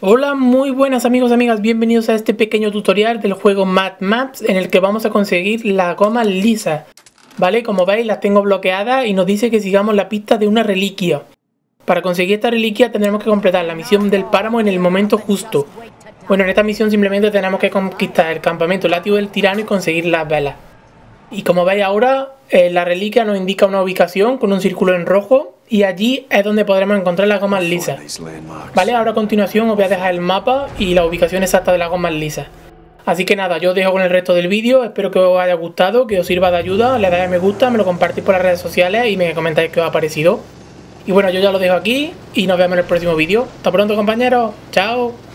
Hola, muy buenas amigos y amigas, bienvenidos a este pequeño tutorial del juego Mad Maps en el que vamos a conseguir la goma lisa. Vale, como veis las tengo bloqueadas y nos dice que sigamos la pista de una reliquia. Para conseguir esta reliquia tendremos que completar la misión del páramo en el momento justo. Bueno, en esta misión simplemente tenemos que conquistar el campamento látigo del tirano y conseguir las velas. Y como veis ahora, la reliquia nos indica una ubicación con un círculo en rojo y allí es donde podremos encontrar las gomas lisas. Vale, ahora a continuación os voy a dejar el mapa y la ubicación exacta de las gomas lisas. Así que nada, yo os dejo con el resto del vídeo, espero que os haya gustado, que os sirva de ayuda, le dais a me gusta, me lo compartís por las redes sociales y me comentáis qué os ha parecido. Y bueno, yo ya lo dejo aquí y nos vemos en el próximo vídeo. Hasta pronto compañeros, chao.